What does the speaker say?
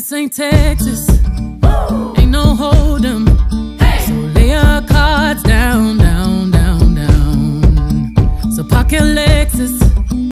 This ain't Texas, ain't no hold'em. So lay your cards down, down, down, down. So pocket